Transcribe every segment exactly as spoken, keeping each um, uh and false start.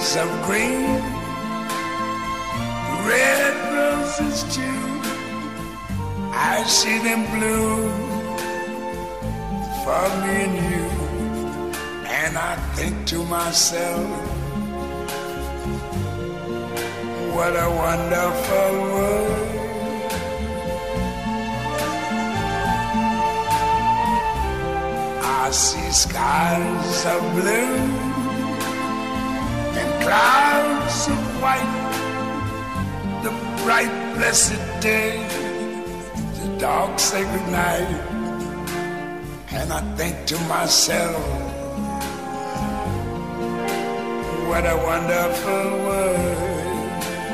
trees of green, red roses too. I see them bloom for me and you, and I think to myself, what a wonderful world. I see skies of blue and clouds of white, the bright blessed day, the dark sacred night, and I think to myself, what a wonderful world.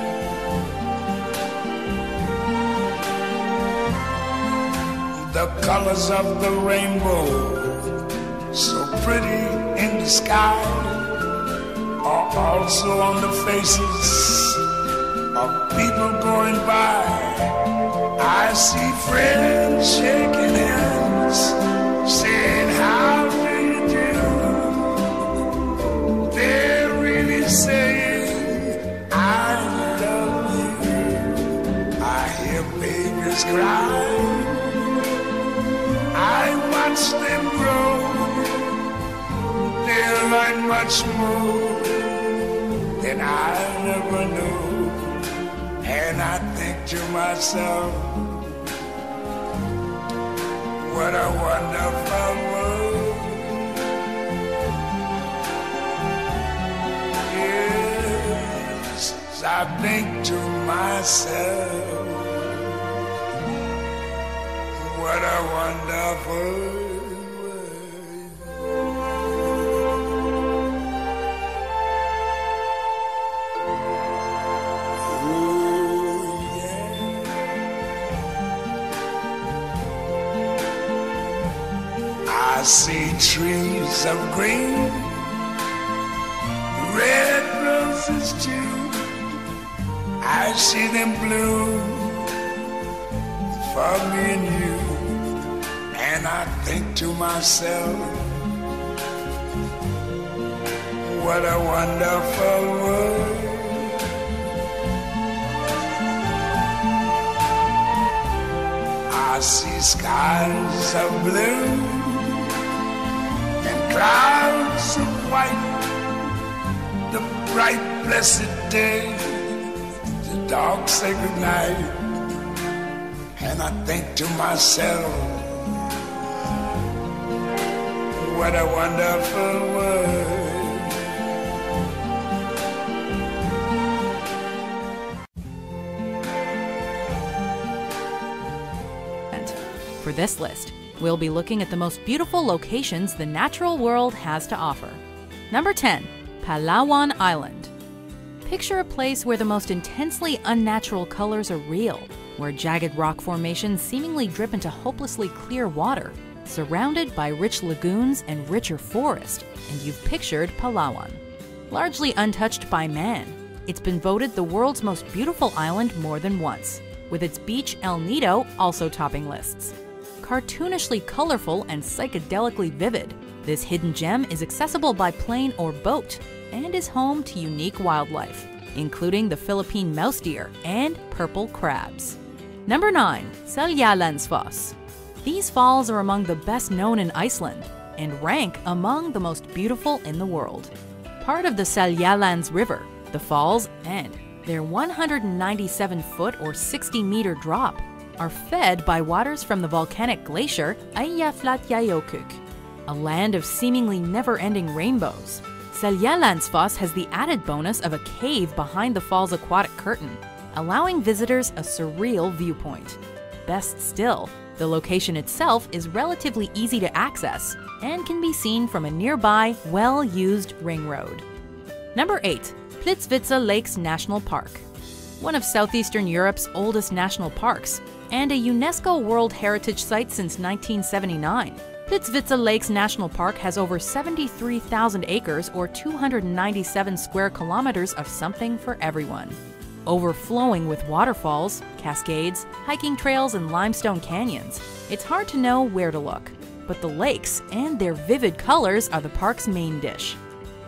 The colors of the rainbow, so pretty in the sky, are also on the faces of people going by. I see friends shaking hands, saying, how do you do? They're really saying, I love you. I hear babies cry, I watch them grow. They'll learn much more than I ever knew. And I think to myself, what a wonderful world. Yes, I think to myself, what a wonderful world. I see trees of green, red roses too. I see them bloom for me and you, and I think to myself, what a wonderful world. I see skies of blue, clouds of white, the bright blessed day, the dark sacred night, and I think to myself, what a wonderful world. For this list, we'll be looking at the most beautiful locations the natural world has to offer. Number ten. Palawan Island. Picture a place where the most intensely unnatural colors are real, where jagged rock formations seemingly drip into hopelessly clear water, surrounded by rich lagoons and richer forest, and you've pictured Palawan. Largely untouched by man, it's been voted the world's most beautiful island more than once, with its beach El Nido also topping lists. Cartoonishly colorful and psychedelically vivid, this hidden gem is accessible by plane or boat and is home to unique wildlife, including the Philippine mouse deer and purple crabs. Number nine. Seljalandsfoss. These falls are among the best known in Iceland and rank among the most beautiful in the world. Part of the Seljalands River, the falls and their one hundred ninety-seven foot or sixty meter drop are fed by waters from the volcanic glacier Eyjafjallajökull, a land of seemingly never-ending rainbows. Seljalandsfoss has the added bonus of a cave behind the fall's aquatic curtain, allowing visitors a surreal viewpoint. Best still, the location itself is relatively easy to access and can be seen from a nearby, well-used ring road. Number eight. Plitvice Lakes National Park. One of southeastern Europe's oldest national parks, and a UNESCO World Heritage Site since nineteen seventy-nine. Plitvice Lakes National Park has over seventy-three thousand acres or two hundred ninety-seven square kilometers of something for everyone. Overflowing with waterfalls, cascades, hiking trails, and limestone canyons, it's hard to know where to look. But the lakes and their vivid colors are the park's main dish.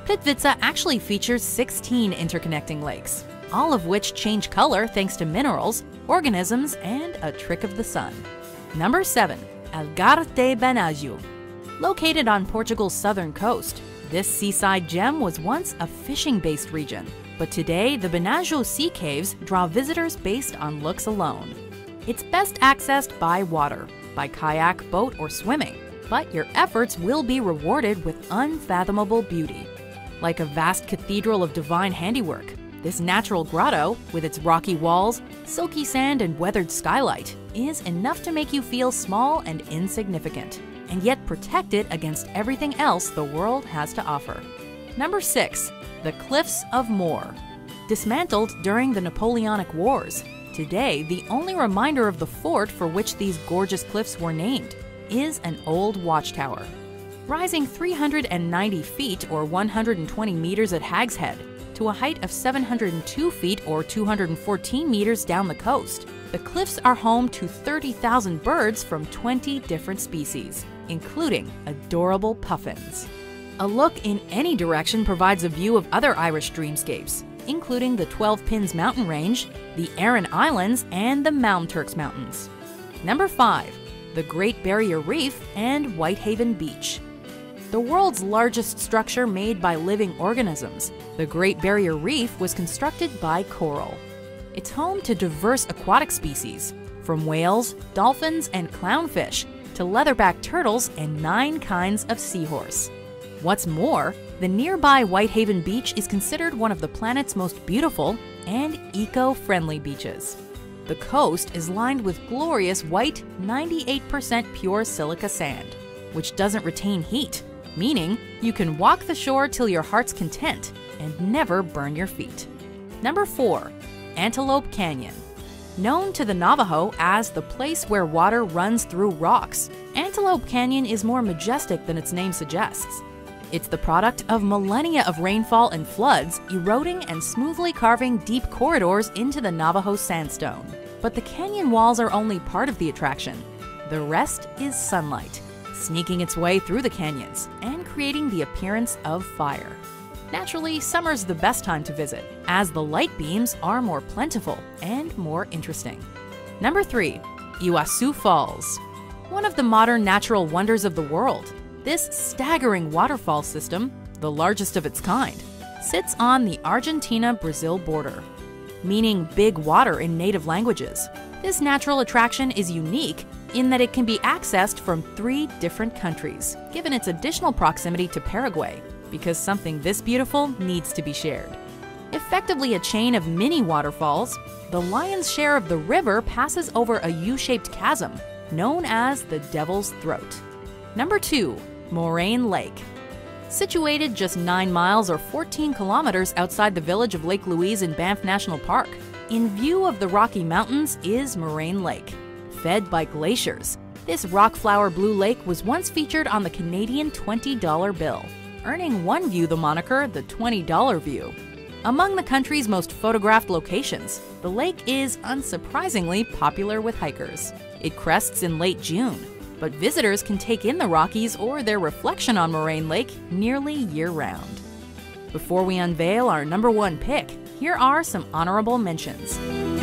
Plitvice actually features sixteen interconnecting lakes, all of which change color thanks to minerals, organisms, and a trick of the sun. Number seven. Algarve de Benajú. Located on Portugal's southern coast, this seaside gem was once a fishing-based region, but today the Benajú Sea Caves draw visitors based on looks alone. It's best accessed by water, by kayak, boat, or swimming, but your efforts will be rewarded with unfathomable beauty. Like a vast cathedral of divine handiwork, this natural grotto, with its rocky walls, silky sand, and weathered skylight, is enough to make you feel small and insignificant, and yet protected against everything else the world has to offer. Number six. The Cliffs of Moher. Dismantled during the Napoleonic Wars, today the only reminder of the fort for which these gorgeous cliffs were named is an old watchtower. Rising three hundred ninety feet or one hundred twenty meters at Hag's Head to a height of seven hundred two feet or two hundred fourteen meters down the coast, the cliffs are home to thirty thousand birds from twenty different species, including adorable puffins. A look in any direction provides a view of other Irish dreamscapes, including the Twelve Pins mountain range, the Aran Islands, and the Mound Turks Mountains. Number five. The Great Barrier Reef and Whitehaven Beach. The world's largest structure made by living organisms, the Great Barrier Reef was constructed by coral. It's home to diverse aquatic species, from whales, dolphins, and clownfish, to leatherback turtles and nine kinds of seahorse. What's more, the nearby Whitehaven Beach is considered one of the planet's most beautiful and eco-friendly beaches. The coast is lined with glorious white, ninety-eight percent pure silica sand, which doesn't retain heat, meaning you can walk the shore till your heart's content and never burn your feet. Number four. Antelope Canyon. Known to the Navajo as the place where water runs through rocks, Antelope Canyon is more majestic than its name suggests. It's the product of millennia of rainfall and floods eroding and smoothly carving deep corridors into the Navajo sandstone. But the canyon walls are only part of the attraction. The rest is sunlight, sneaking its way through the canyons and creating the appearance of fire. Naturally, summer's the best time to visit, as the light beams are more plentiful and more interesting. Number three. Iguazu Falls. One of the modern natural wonders of the world, this staggering waterfall system, the largest of its kind, sits on the Argentina-Brazil border, meaning big water in native languages. This natural attraction is unique in that it can be accessed from three different countries, given its additional proximity to Paraguay, because something this beautiful needs to be shared. Effectively a chain of mini waterfalls, the lion's share of the river passes over a U-shaped chasm known as the Devil's Throat. Number two. Moraine Lake. Situated just nine miles or fourteen kilometers outside the village of Lake Louise in Banff National Park, in view of the Rocky Mountains is Moraine Lake. Fed by glaciers, this rock-flower blue lake was once featured on the Canadian twenty dollar bill, earning one view the moniker the twenty dollar view. Among the country's most photographed locations, the lake is unsurprisingly popular with hikers. It crests in late June, but visitors can take in the Rockies or their reflection on Moraine Lake nearly year-round. Before we unveil our number one pick, here are some honorable mentions.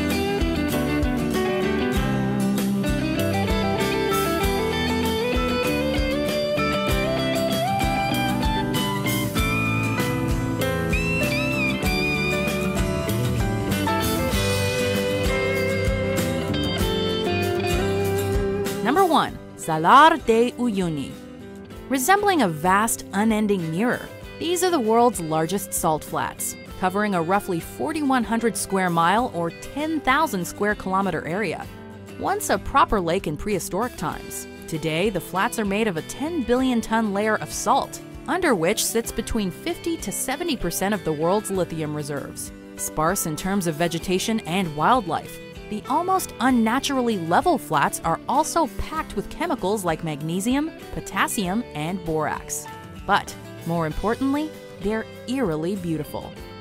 Number one. Salar de Uyuni. Resembling a vast, unending mirror, these are the world's largest salt flats, covering a roughly forty-one hundred square mile or ten thousand square kilometer area. Once a proper lake in prehistoric times, today the flats are made of a ten billion ton layer of salt, under which sits between fifty to seventy percent of the world's lithium reserves. Sparse in terms of vegetation and wildlife, the almost unnaturally level flats are also packed with chemicals like magnesium, potassium, and borax. But, more importantly, they're eerily beautiful.